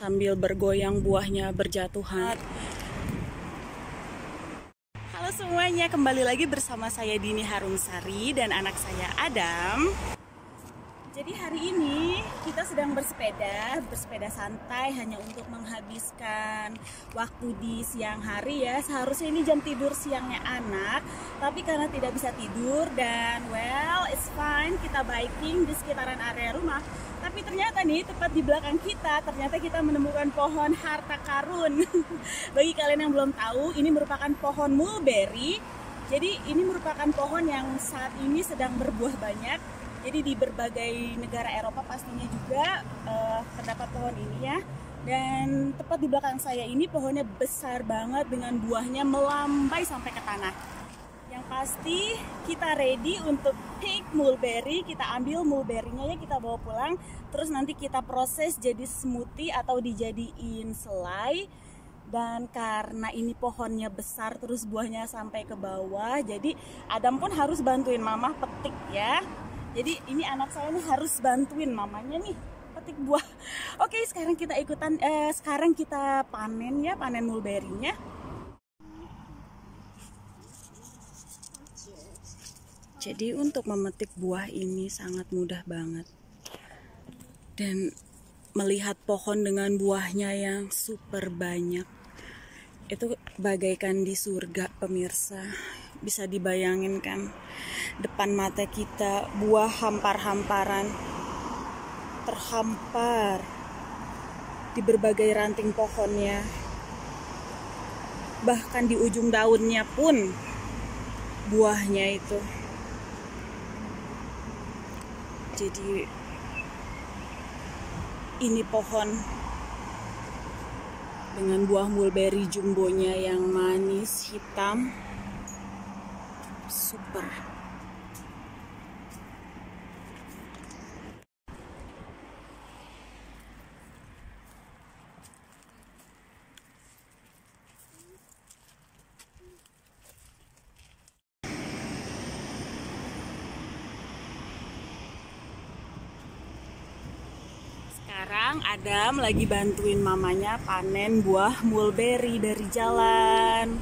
sambil bergoyang buahnya berjatuhan. Halo semuanya, kembali lagi bersama saya Dini Harumsari dan anak saya Adam. Jadi hari ini kita sedang bersepeda santai hanya untuk menghabiskan waktu di siang hari ya. Seharusnya ini jam tidur siangnya anak, tapi karena tidak bisa tidur dan well, it's fine, kita biking di sekitaran area rumah. Tapi ternyata nih, tepat di belakang kita, ternyata kita menemukan pohon harta karun. Bagi kalian yang belum tahu, ini merupakan pohon mulberry. Jadi ini merupakan pohon yang saat ini sedang berbuah banyak. Jadi di berbagai negara Eropa pastinya juga terdapat pohon ini ya. Dan tepat di belakang saya ini pohonnya besar banget dengan buahnya melambai sampai ke tanah. Yang pasti kita ready untuk pick mulberry, kita ambil mulberrynya ya, kita bawa pulang. Terus nanti kita proses jadi smoothie atau dijadiin selai. Dan karena ini pohonnya besar terus buahnya sampai ke bawah, jadi Adam pun harus bantuin mama petik ya. Jadi ini anak saya nih harus bantuin mamanya nih petik buah. Oke, sekarang kita ikutan, sekarang kita panen ya, panen mulberry-nya. Jadi untuk memetik buah ini sangat mudah banget. Dan melihat pohon dengan buahnya yang super banyak, itu bagaikan di surga pemirsa. Bisa dibayangin kan, depan mata kita buah hampar-hamparan terhampar di berbagai ranting pohonnya. Bahkan di ujung daunnya pun buahnya itu. Jadi ini pohon dengan buah mulberry jumbonya yang manis hitam. Super. Sekarang Adam lagi bantuin mamanya panen buah mulberry dari jalan.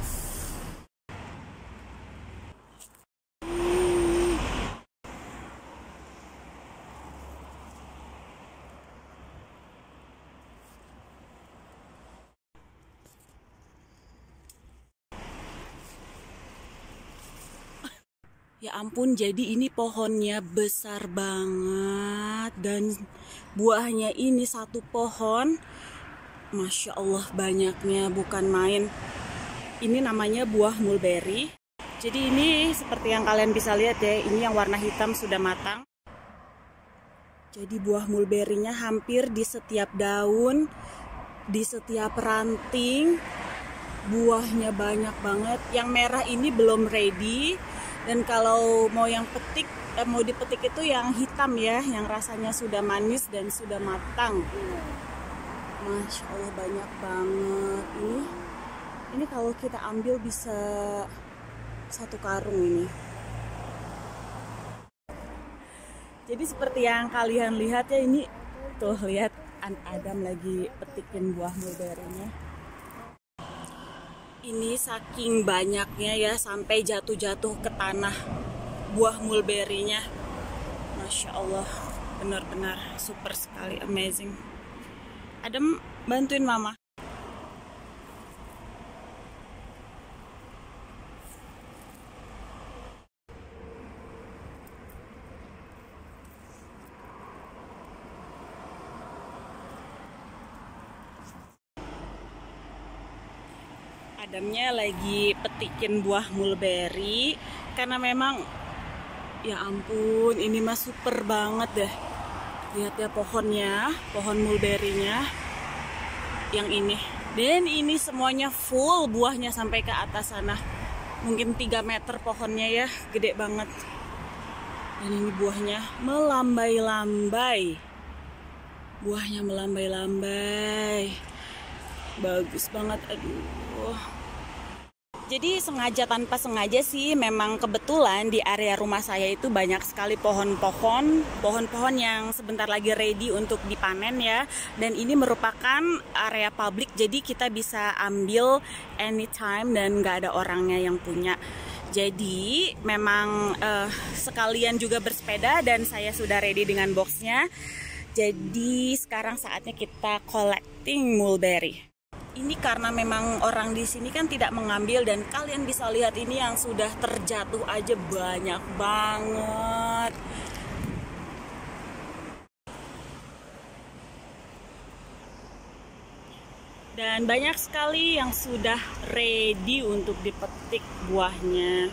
Ya ampun, jadi ini pohonnya besar banget dan buahnya ini satu pohon, Masya Allah banyaknya, bukan main. Ini namanya buah mulberry. Jadi ini seperti yang kalian bisa lihat ya, ini yang warna hitam sudah matang. Jadi buah mulberry-nya hampir di setiap daun, di setiap ranting, buahnya banyak banget. Yang merah ini belum ready. Dan kalau mau yang mau dipetik itu yang hitam ya, yang rasanya sudah manis dan sudah matang. Masya Allah banyak banget. Ini kalau kita ambil bisa satu karung ini. Jadi seperti yang kalian lihat ya, ini tuh lihat Adam lagi petikin buah mulberry-nya. Ini saking banyaknya ya, sampai jatuh-jatuh ke tanah buah mulberry-nya. Masya Allah, benar-benar super sekali, amazing. Adam bantuin mama. Adamnya lagi petikin buah mulberry karena memang ya ampun ini mah super banget deh. Lihat ya pohonnya, pohon mulberry-nya yang ini. Dan ini semuanya full buahnya sampai ke atas sana. Mungkin 3 meter pohonnya ya, gede banget. Dan ini buahnya melambai-lambai. Buahnya melambai-lambai. Bagus banget, aduh. Jadi sengaja tanpa sengaja sih, memang kebetulan di area rumah saya itu banyak sekali pohon-pohon yang sebentar lagi ready untuk dipanen ya. Dan ini merupakan area publik, jadi kita bisa ambil anytime dan nggak ada orangnya yang punya. Jadi memang sekalian juga bersepeda dan saya sudah ready dengan boxnya. Jadi sekarang saatnya kita collecting mulberry. Ini karena memang orang di sini kan tidak mengambil, dan kalian bisa lihat ini yang sudah terjatuh aja banyak banget. Dan banyak sekali yang sudah ready untuk dipetik buahnya.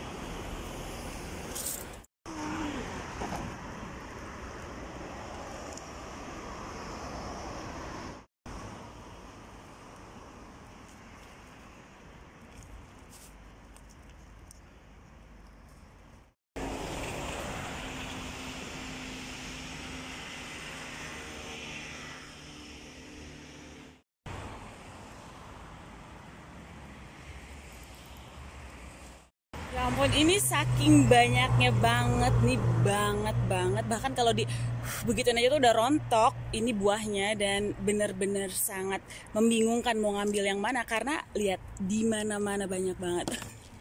Ya ampun, ini saking banyaknya banget nih, banget. Bahkan kalau begituin aja tuh udah rontok ini buahnya, dan bener-bener sangat membingungkan mau ngambil yang mana karena lihat di mana-mana banyak banget.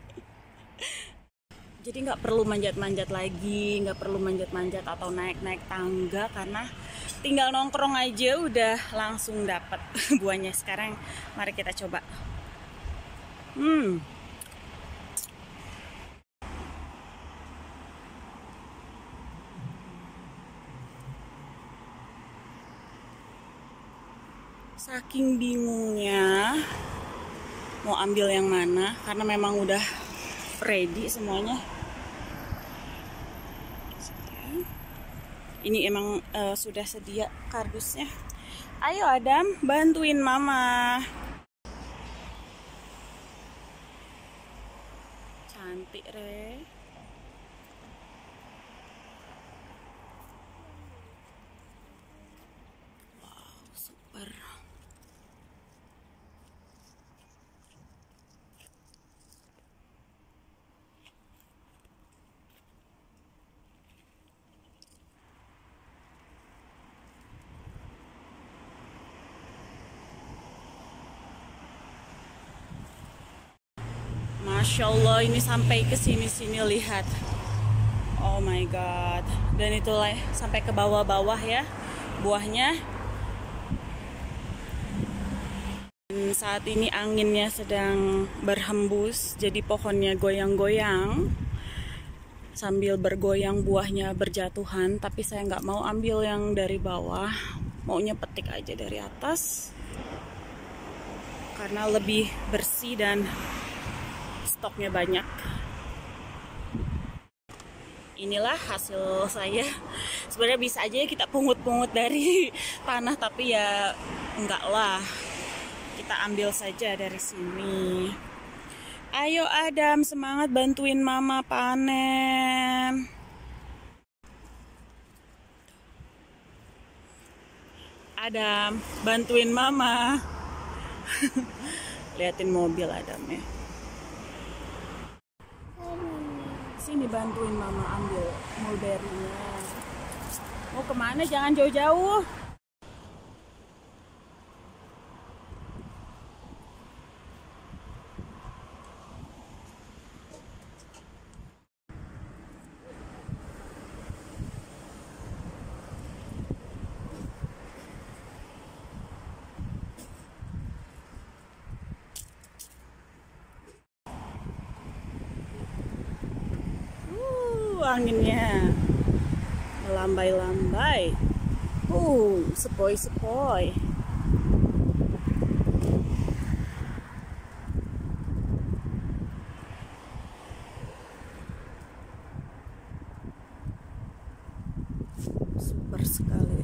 Jadi nggak perlu manjat-manjat lagi, nggak perlu manjat-manjat atau naik-naik tangga, karena tinggal nongkrong aja udah langsung dapet buahnya. Sekarang mari kita coba. Saking bingungnya mau ambil yang mana karena memang udah ready semuanya. Ini emang sudah sedia kardusnya. Ayo Adam, bantuin mama. Cantik re. Wow, super. Masya Allah, ini sampai ke sini-sini, lihat. Oh my god. Dan itulah sampai ke bawah-bawah ya buahnya. Dan saat ini anginnya sedang berhembus, jadi pohonnya goyang-goyang. Sambil bergoyang buahnya berjatuhan, tapi saya nggak mau ambil yang dari bawah, maunya petik aja dari atas karena lebih bersih dan stoknya banyak. Inilah hasil saya. Sebenarnya bisa aja kita pungut-pungut dari tanah, tapi ya enggak lah, kita ambil saja dari sini. Ayo Adam, semangat bantuin mama panen. Adam, bantuin mama. Liatin mobil Adam ya. Sini bantuin mama ambil mulberry-nya. Mau kemana? Jangan jauh-jauh. Anginnya melambai-lambai. Sepoi-sepoi. Super sekali.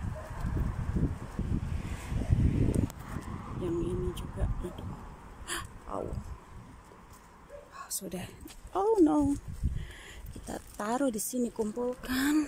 Yang ini juga. Aduh. Sudah. Oh no. Kita taruh di sini, kumpulkan.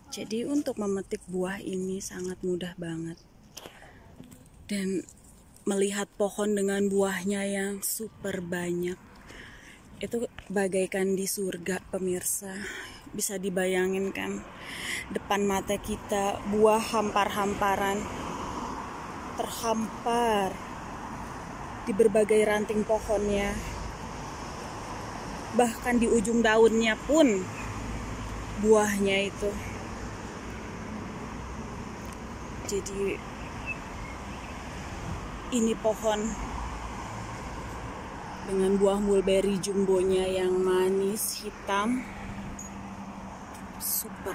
Jadi untuk memetik buah ini sangat mudah banget. Dan melihat pohon dengan buahnya yang super banyak, itu bagaikan di surga pemirsa. Bisa dibayangin kan, depan mata kita buah hampar-hamparan terhampar di berbagai ranting pohonnya. Bahkan di ujung daunnya pun buahnya itu. Jadi ini pohon dengan buah mulberry jumbonya yang manis hitam, super.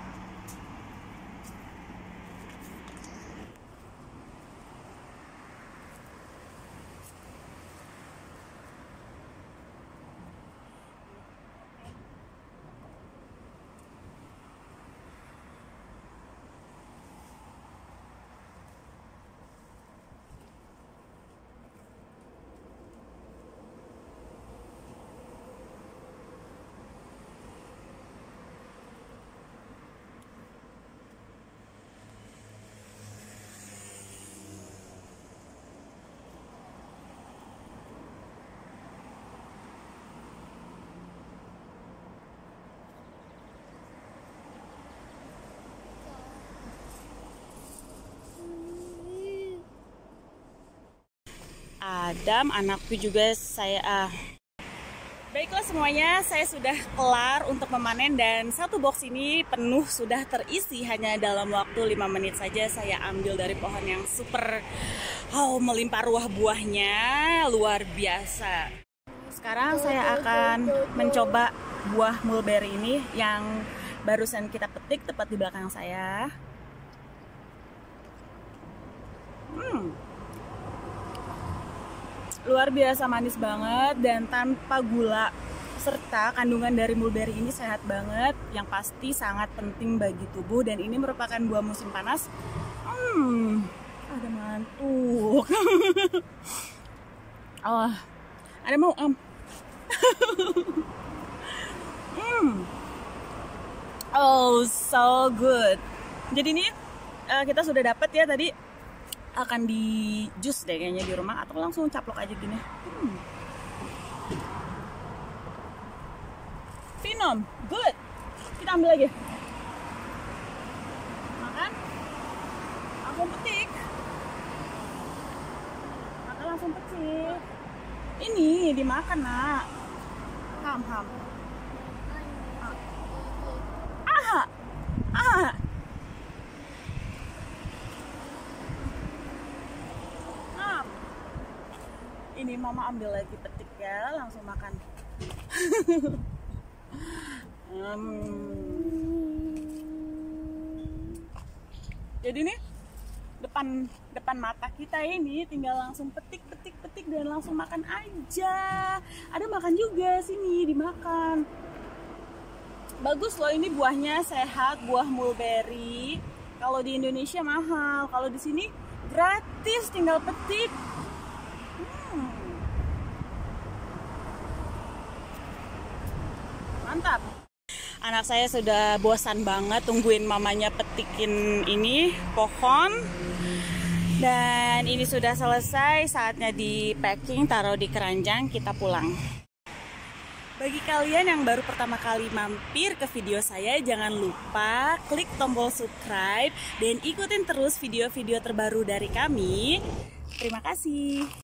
Adam, anakku juga saya. Baiklah semuanya, saya sudah kelar untuk memanen dan satu box ini penuh sudah terisi hanya dalam waktu 5 menit saja. Saya ambil dari pohon yang super melimpah ruah buahnya, luar biasa. Sekarang saya akan mencoba buah mulberry ini yang barusan kita petik tepat di belakang saya. Luar biasa manis banget dan tanpa gula, serta kandungan dari mulberry ini sehat banget, yang pasti sangat penting bagi tubuh, dan ini merupakan buah musim panas. Ada ngantuk. Ada mau so good. Jadi ini kita sudah dapat ya tadi. Akan di jus deh kayaknya di rumah, atau langsung caplok aja gini. Finom, good. Kita ambil lagi. Makan, langsung petik. Makan langsung petik. Ini dimakan nak. Ham. Ini mama ambil lagi petik ya, langsung makan. Jadi nih depan mata kita ini tinggal langsung petik dan langsung makan aja. Ada makan juga sini, dimakan. Bagus loh, ini buahnya sehat, buah mulberry. Kalau di Indonesia mahal, kalau di sini gratis, tinggal petik. Mantap. Anak saya sudah bosan banget tungguin mamanya petikin ini pohon. Dan ini sudah selesai, saatnya di packing, taruh di keranjang, kita pulang. Bagi kalian yang baru pertama kali mampir ke video saya, jangan lupa klik tombol subscribe dan ikutin terus video-video terbaru dari kami. Terima kasih.